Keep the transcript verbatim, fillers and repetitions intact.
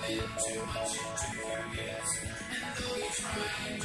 bit too much into your ears. And though you try